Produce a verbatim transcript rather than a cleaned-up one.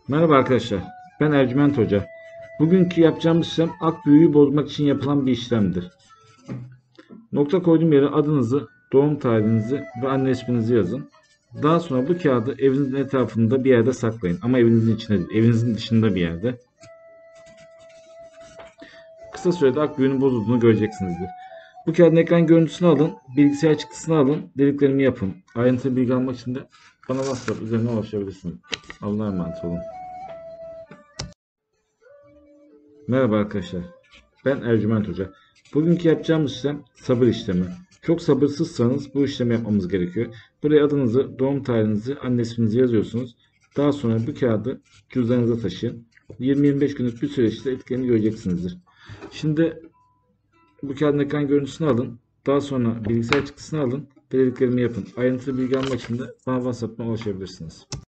Merhaba arkadaşlar, ben Ercüment Hoca. Bugünkü yapacağımız işlem ak büyüğü bozmak için yapılan bir işlemdir. Nokta koyduğum yere adınızı, doğum tarihinizi ve anne isminizi yazın. Daha sonra bu kağıdı evinizin etrafında bir yerde saklayın. Ama evinizin içinde değil, evinizin dışında bir yerde. Kısa sürede ak büyüğünün bozulduğunu göreceksinizdir. Bu kağıdın ekran görüntüsünü alın, bilgisayar çıktısını alın, dediklerimi yapın. Ayrıntılı bilgi almak için de bana WhatsApp üzerinden ulaşabilirsiniz. Allah'a emanet olun. Merhaba arkadaşlar. Ben Ercüment Hoca. Bugünkü yapacağımız işlem sabır işlemi. Çok sabırsızsanız bu işlemi yapmamız gerekiyor. Buraya adınızı, doğum tarihinizi, anne isminizi yazıyorsunuz. Daha sonra bu kağıdı cüzdanınıza taşıyın. yirmi yirmi beş günlük bir süreçte etkilerini göreceksinizdir. Şimdi bu kağıdın ekran görüntüsünü alın. Daha sonra bilgisayar çıktısını alın. Dediklerimi yapın. Ayrıntılı bilgi almak için de bana WhatsApp'tan ulaşabilirsiniz.